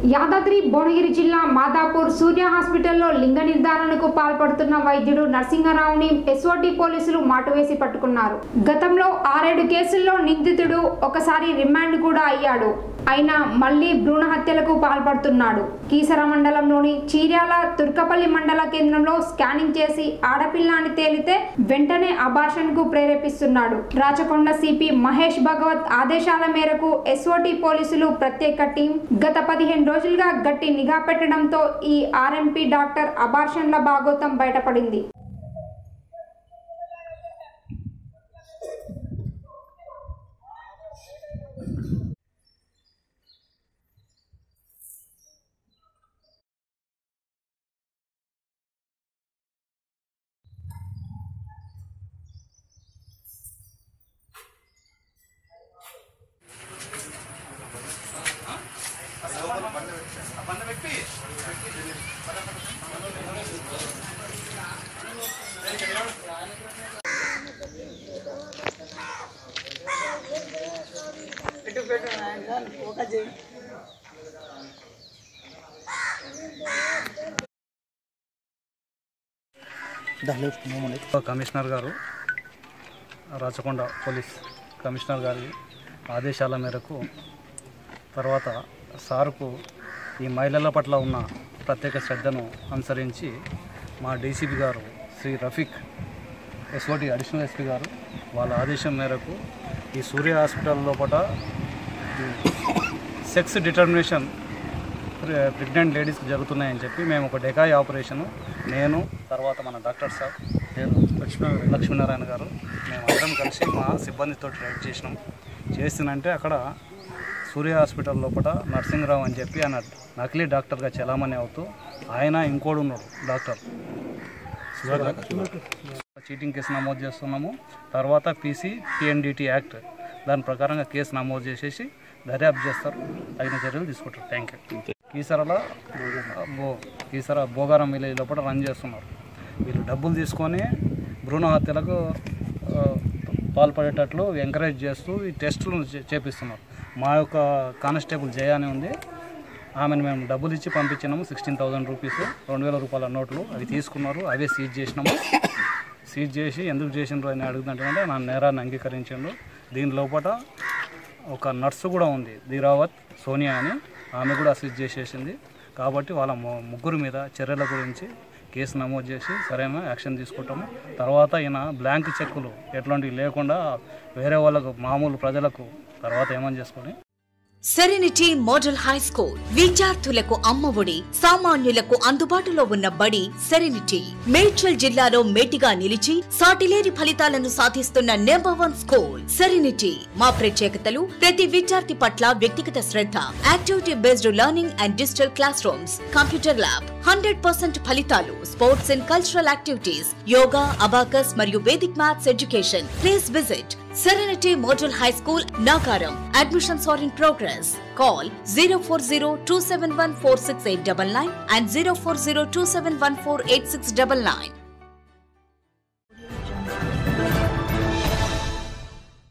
యాదాద్రి భువనగిరి జిల్లా మాదాపూర్ సూర్య హాస్పిటల్లో లింగ నిర్ధారణకు పాల్పడుతున్న వైద్యుడు నరసింగరావుని ఎస్ఓటి పోలీసులు మాటువేసి పట్టుకున్నారు. గతంలో 6-7 కేసుల్లో నిందితుడు ఒకసారి రిమాండ్ కూడా అయ్యాడు. అయినా మళ్లీ భ్రూణ హత్యలకు పాల్పడుతున్నాడు. కీసర మండలంలోని చీర్యాల తుర్కపల్లి మండల కేంద్రంలో స్కానింగ్ చేసి ఆడపిల్ల అని తేలితే వెంటనే అబార్షన్ కు ప్రేరేపిస్తున్నాడు. రాచకొండ సిపి మహేష్ భగవత్ ఆదేశాల మేరకు ఎస్ఓటి పోలీసులు ప్రత్యేక టీం గత 15 రోజులుగా గట్టి నిఘా పెట్టడంతో ఈ ఆర్ఎంపీ డాక్టర్ అబార్షన్ల భాగోతం బయటపడింది. కమిషనర్ గారు రాచకొండ పోలీస్ కమిషనర్ గారి ఆదేశాల మేరకు తర్వాత సార్కు ఈ మహిళల పట్ల ఉన్న ప్రత్యేక శ్రద్ధను అనుసరించి మా డీసీపీ గారు Shri Rafiq SOT additional SP గారు వాళ్ళ ఆదేశం మేరకు ఈ సూర్య హాస్పిటల్ లోపల సెక్స్ డిటర్మినేషన్ ప్రెగ్నెంట్ లేడీస్కి జరుగుతున్నాయని చెప్పి మేము ఒక డెకాయ్ ఆపరేషను నేను తర్వాత మన డాక్టర్ సార్ పేరు లక్ష్మీనారాయణ గారు మేము అందరం కలిసి మా సిబ్బందితో రైడ్ చేసినంటే అక్కడ సూర్య హాస్పిటల్ లోపల నరసింగరావు అని చెప్పి ఆయన నకిలీ డాక్టర్గా చలామణి అవుతూ ఆయన ఇంకోడు ఉన్నాడు డాక్టర్ చీటింగ్ కేసు నమోదు చేస్తున్నాము. తర్వాత PNDT యాక్ట్ దాని ప్రకారంగా కేసు నమోదు చేసేసి దర్యాప్తు చేస్తారు, తగిన చర్యలు తీసుకుంటారు. Thank you. Keesara Bhogaram village లోపల రన్ చేస్తున్నారు. వీళ్ళు డబ్బులు తీసుకొని భ్రూణ హత్యలకు పాల్పడేటట్లు ఎంకరేజ్ చేస్తూ ఈ టెస్టులు చేపిస్తున్నారు. మా యొక్క కానిస్టేబుల్ జయ అని ఉంది, ఆమెను మేము డబ్బులు ఇచ్చి పంపించినాము. 16,000 రూపీస్, 2,000 రూపాయల నోట్లు అవి తీసుకున్నారు. అవే సీజ్ చేసినాము. సీజ్ చేసి ఎందుకు చేసిండ్రు అని అడుగుతుంటే నా నేరాన్ని అంగీకరించిండు. దీని లోపల ఒక నర్సు కూడా ఉంది, ధీరావత్ సోనియా అని, ఆమె కూడా సీజ్ చేసేసింది. కాబట్టి వాళ్ళ ముగ్గురు మీద చర్యల గురించి కేసు నమోదు చేసి సరైన యాక్షన్ తీసుకుంటాము. తర్వాత ఈయన బ్లాంక్ చెక్కులు ఎట్లాంటివి లేకుండా వేరే వాళ్ళకు మామూలు ప్రజలకు తర్వాత ఏమని చేసుకొని సెరెనిటీ మోడల్ హై స్కూల్ విద్యార్థులకు అమ్మఒడి, సామాన్యులకు అందుబాటులో ఉన్న బడి సెరెనిటీ. మేడ్చల్ జిల్లాలో మేటిగా నిలిచి సాటిలేని ఫలితాలను సాధిస్తున్న #1 స్కూల్ సెరెనిటీ. మా ప్రత్యేకతలు ప్రతి విద్యార్థి పట్ల వ్యక్తిగత శ్రద్ధ, activity based learning and digital classrooms, computer lab, 100% ఫలితాలు, sports and cultural activities, yoga, abacus మరియు Vedic maths education. Please visit Serenity Model High School, Nagaram. Admissions are in progress. Call 040-271-46899 and 040-271-48699.